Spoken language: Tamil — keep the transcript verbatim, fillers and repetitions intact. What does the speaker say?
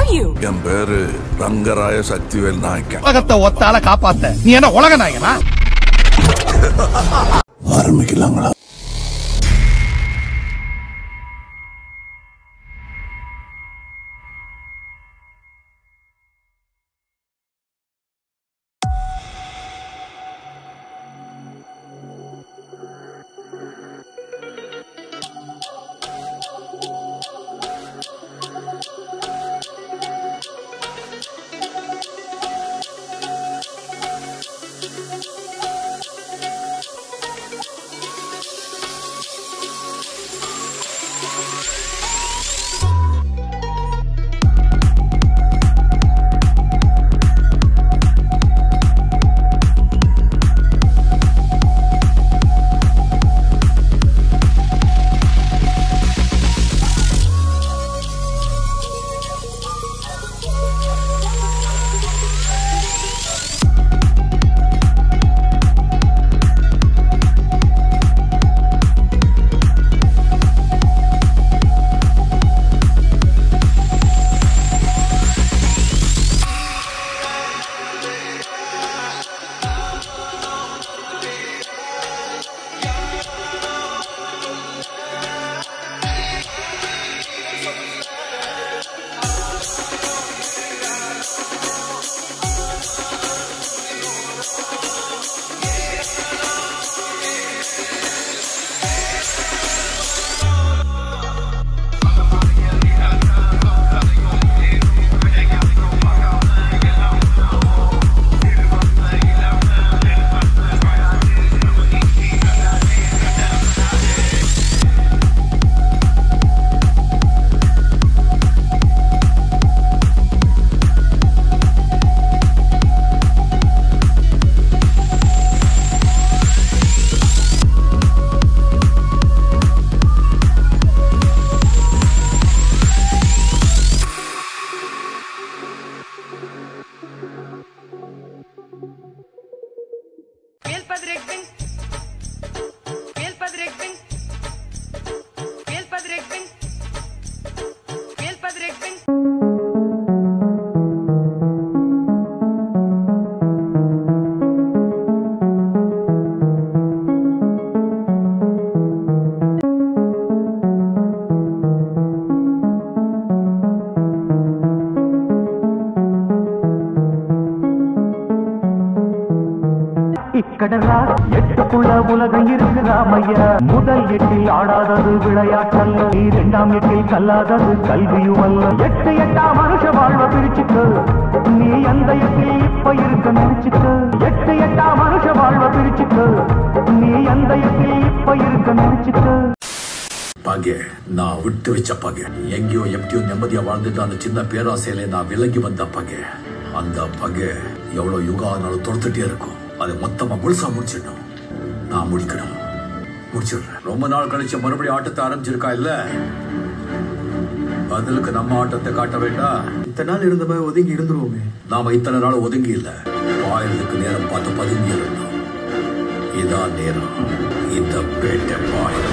are you? என் பேரு ரங்கராய சக்திவேல் நாயக்கன். உலகத்தை ஒத்தால காப்பாத்த நீ என்ன உலக நாயகனா? ஆரம்பிக்கலாங்களா? கடலா எட்டுக்குள்ள உலகம் இருக்கு ராமையா. முதல் எட்டில் ஆடாதது விளையாட்டல்ல, இரண்டாம் எட்டில் கல்லாதது கல்வியும் அல்ல. எட்டு எட்டா மனுஷ வாழ்வ பிரிச்சுக்க, நீ அந்த எட்டில் இப்ப இருக்க நினைச்சுக்க. எட்டு எட்டா மனுஷ வாழ்வ பிரிச்சுக்க, நீ அந்த எட்டில் இப்ப இருக்க நினைச்சுக்க. பகை நான் விட்டு வச்ச பகை, எங்கேயோ எப்படியோ நிம்மதியா வாழ்ந்துட்டு அந்த சின்ன பேராசையில நான் விலகி வந்த பகை. அந்த பகை எவ்வளவு யுகம் ஆனாலும் தொடுத்துட்டே இருக்கும். அதை மொத்தமா முழுசா முடிச்சிடணும். நான் முடிக்கணும், முடிச்சிடுறேன். ரொம்ப நாள் கழிச்சு மறுபடியும் ஆட்டத்தை ஆரம்பிச்சிருக்கா இல்ல, பதிலுக்கு நம்ம ஆட்டத்தை காட்ட வேண்டாம். இத்தனை நாள் இருந்த மாதிரி ஒதுங்கி இருந்துருவோமே. நாம இத்தனை நாள் ஒதுங்கி இல்ல, பாயறதுக்கு நேரம் பார்த்து பதுங்கி இருந்தோம். இதான் நேரம். இந்த பேட்டை பாய்